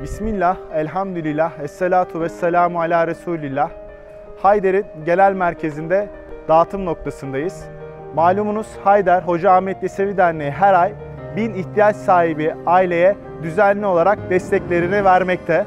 Bismillah, elhamdülillah, esselatu vesselamu ala Resulillah. Hayder'in genel merkezinde dağıtım noktasındayız. Malumunuz Hayder Hoca Ahmet Yesevi Derneği her ay 1000 ihtiyaç sahibi aileye düzenli olarak desteklerini vermekte.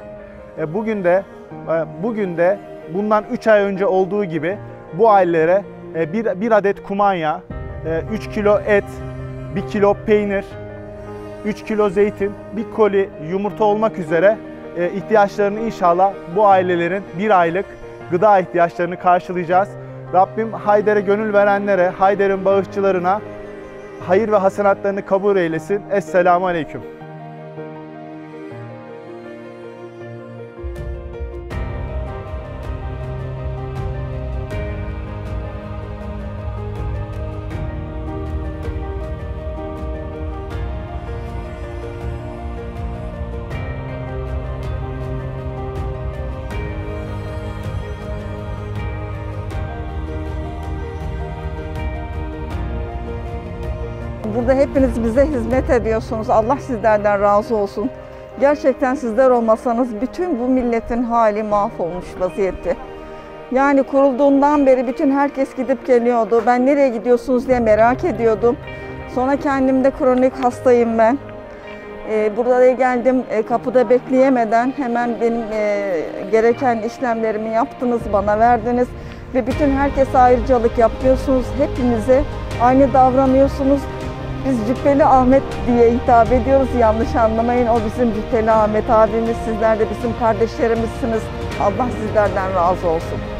Bugün de bundan 3 ay önce olduğu gibi bu ailelere bir adet kumanya, 3 kilo et, 1 kilo peynir, 3 kilo zeytin, bir koli yumurta olmak üzere ihtiyaçlarını inşallah bu ailelerin bir aylık gıda ihtiyaçlarını karşılayacağız. Rabbim Hayder'e gönül verenlere, Hayder'in bağışçılarına hayır ve hasenatlarını kabul eylesin. Esselamu Aleyküm. Burada hepiniz bize hizmet ediyorsunuz. Allah sizlerden razı olsun. Gerçekten sizler olmasanız bütün bu milletin hali mahvolmuş vaziyette. Yani kurulduğundan beri bütün herkes gidip geliyordu. Ben nereye gidiyorsunuz diye merak ediyordum. Sonra kendimde kronik hastayım ben. Burada geldim, kapıda bekleyemeden hemen benim gereken işlemlerimi yaptınız, bana verdiniz. Ve bütün herkese ayrıcalık yapıyorsunuz. Hepinize aynı davranıyorsunuz. Biz Cübbeli Ahmet diye hitap ediyoruz, yanlış anlamayın. O bizim Cübbeli Ahmet abimiz, sizler de bizim kardeşlerimizsiniz. Allah sizlerden razı olsun.